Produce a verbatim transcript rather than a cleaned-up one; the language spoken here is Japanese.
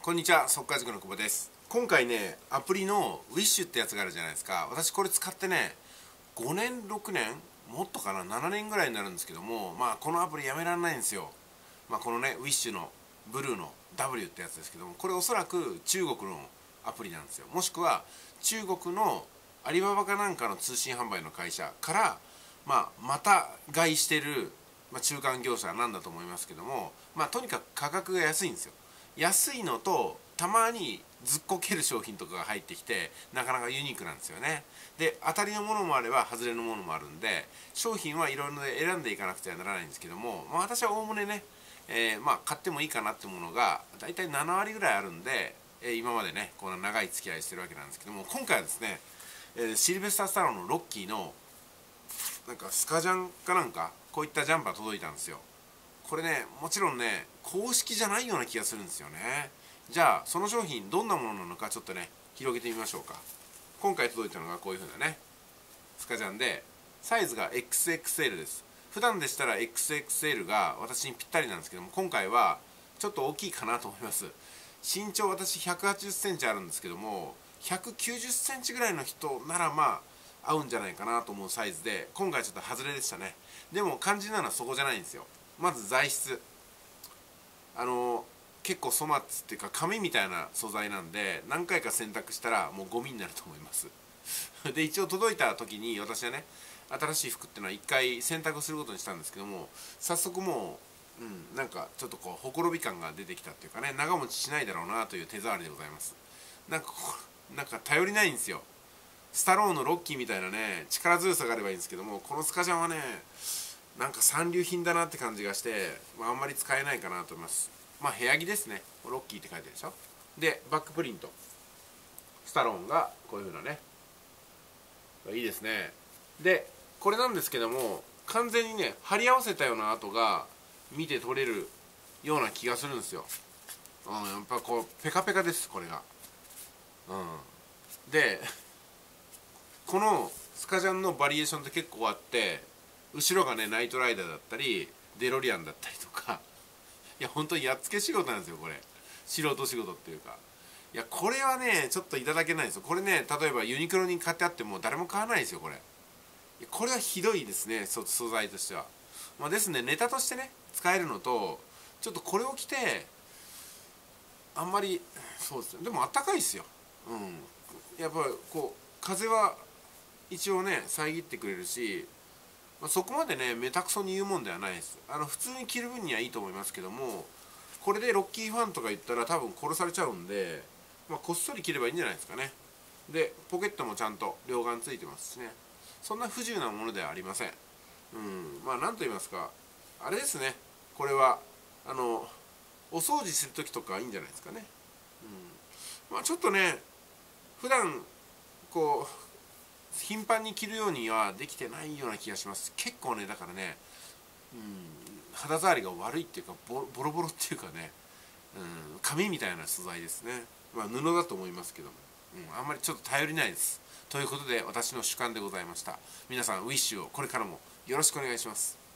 こんにちは、速稼塾の久保です。今回ね、アプリの ウィッシュ ってやつがあるじゃないですか。私これ使ってね、ごねん、ろくねん、もっとかな、ななねんぐらいになるんですけども、まあこのアプリやめられないんですよ。まあこのね、ウィッシュ のブルーの ダブリュー ってやつですけども、これおそらく中国のアプリなんですよ。もしくは中国のアリババかなんかの通信販売の会社から、まあ、また買いしてる、まあ、中間業者なんだと思いますけども、まあとにかく価格が安いんですよ。安いのとたまにずっこける商品とかが入ってきてなかなかユニークなんですよね。で当たりのものもあれば外れのものもあるんで、商品はいろいろ選んでいかなくてはならないんですけども、まあ、私はおおむねね、えー、まあ買ってもいいかなってものがだいたいななわりぐらいあるんで、えー、今までねこの長い付き合いしてるわけなんですけども、今回はですね、えー、シルベスター・スタローンのロッキーのなんかスカジャンかなんかこういったジャンパー届いたんですよ。これね、もちろんね公式じゃないような気がするんですよね。じゃあその商品どんなものなのかちょっとね広げてみましょうか。今回届いたのがこういう風なねスカジャンで、サイズが エックスエックスエル です。普段でしたら エックスエックスエル が私にぴったりなんですけども、今回はちょっと大きいかなと思います。身長私ひゃくはちじゅっセンチあるんですけども、ひゃくきゅうじゅっセンチぐらいの人ならまあ合うんじゃないかなと思うサイズで、今回ちょっと外れでしたね。でも肝心なのはそこじゃないんですよ。まず材質、あの結構粗末っていうか紙みたいな素材なんで、何回か洗濯したらもうゴミになると思いますで一応届いた時に私はね、新しい服っていうのはいっかい洗濯することにしたんですけども、早速もう、うん、なんかちょっとこうほころび感が出てきたっていうかね、長持ちしないだろうなという手触りでございます。なんかなんか頼りないんですよ。スタローンのロッキーみたいなね力強さがあればいいんですけども、このスカジャンはねなんか三流品だなって感じがして、まあ、あんまり使えないかなと思います。まあ部屋着ですね。ロッキーって書いてるでしょ。でバックプリント、スタローンがこういう風なね、いいですね。でこれなんですけども、完全にね貼り合わせたような跡が見て取れるような気がするんですよ。うん、やっぱこうペカペカですこれが。うん、でこのスカジャンのバリエーションって結構あって、後ろがねナイトライダーだったりデロリアンだったりとか、いや本当にやっつけ仕事なんですよこれ。素人仕事っていうか、いやこれはねちょっといただけないんですよ。これね例えばユニクロに買ってあっても誰も買わないですよこれ。いやこれはひどいですね、素材としては。まあ、ですね、ネタとしてね使えるのと、ちょっとこれを着てあんまり、そうですね、でもあったかいですよ。うん、やっぱりこう風は一応ね遮ってくれるし、まあ、そこまでねめたくそに言うもんではないです。あの普通に着る分にはいいと思いますけども、これでロッキーファンとか言ったら多分殺されちゃうんで、まあ、こっそり着ればいいんじゃないですかね。でポケットもちゃんと両眼ついてますしね、そんな不自由なものではありません。うん、まあ何と言いますか、あれですね、これはあのお掃除する時とかいいんじゃないですかね。うん、まあちょっとね普段こう頻繁に着るようにはできてないような気がします。結構ねだからね、うん、肌触りが悪いっていうか、ボロボロボロっていうかね、うん、紙みたいな素材ですね。まあ布だと思いますけども、うん、あんまりちょっと頼りないです。ということで私の主観でございました。皆さんウィッシュをこれからもよろしくお願いします。